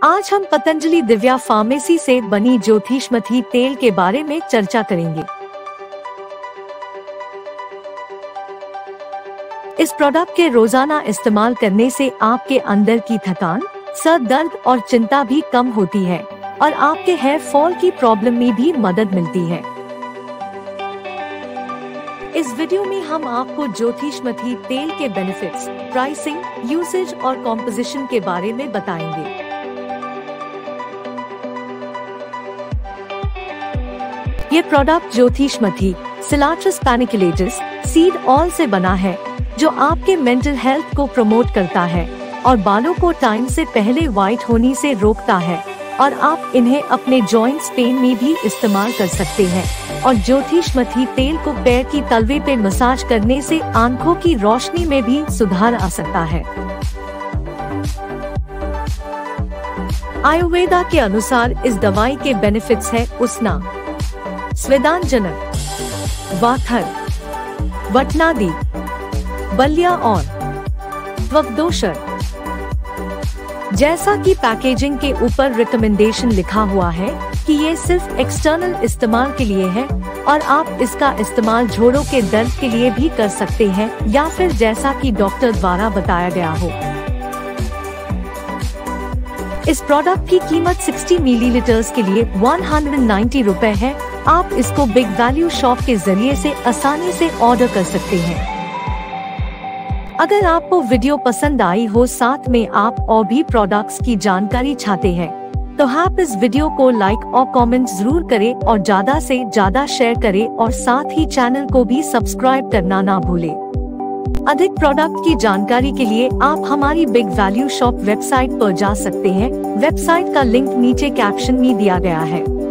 आज हम पतंजलि दिव्या फार्मेसी से बनी ज्योतिषमती तेल के बारे में चर्चा करेंगे। इस प्रोडक्ट के रोजाना इस्तेमाल करने से आपके अंदर की थकान, सर दर्द और चिंता भी कम होती है और आपके हेयर फॉल की प्रॉब्लम में भी मदद मिलती है। इस वीडियो में हम आपको ज्योतिषमती तेल के बेनिफिट्स, प्राइसिंग, यूसेज और कॉम्पोजिशन के बारे में बताएंगे। ये product Jyotishmati celastrus paniculatus seed oil से बना है, जो आपके मेंटल हेल्थ को प्रमोट करता है और बालों को टाइम से पहले व्हाइट होने से रोकता है, और आप इन्हें अपने जॉइंट्स पेन में भी इस्तेमाल कर सकते हैं। और ज्योतिषमती तेल को पैर की तलवे पे मसाज करने से आंखों की रोशनी में भी सुधार आ सकता है। आयुर्वेदा के अनुसार इस दवाई के बेनिफिट्स है उष्णा, स्वेदांजनक, वाथर, वटनादि, बलिया और त्वग्दोषर। जैसा कि पैकेजिंग के ऊपर रिकमेंडेशन लिखा हुआ है कि ये सिर्फ एक्सटर्नल इस्तेमाल के लिए है और आप इसका इस्तेमाल जोड़ों के दर्द के लिए भी कर सकते हैं या फिर जैसा कि डॉक्टर द्वारा बताया गया हो। इस प्रोडक्ट की कीमत 60 मिलीलीटर्स के लिए 190 रुपए है। आप इसको बिग वैल्यू शॉप के जरिए से आसानी से ऑर्डर कर सकते हैं। अगर आपको वीडियो पसंद आई हो, साथ में आप और भी प्रोडक्ट्स की जानकारी चाहते हैं, तो आप इस वीडियो को लाइक और कमेंट जरूर करें और ज्यादा से ज्यादा शेयर करें और साथ ही चैनल को भी सब्सक्राइब करना ना भूलें। अधिक प्रोडक्ट की जानकारी के लिए आप हमारी बिग वैल्यू शॉप वेबसाइट पर जा सकते हैं। वेबसाइट का लिंक नीचे कैप्शन में दिया गया है।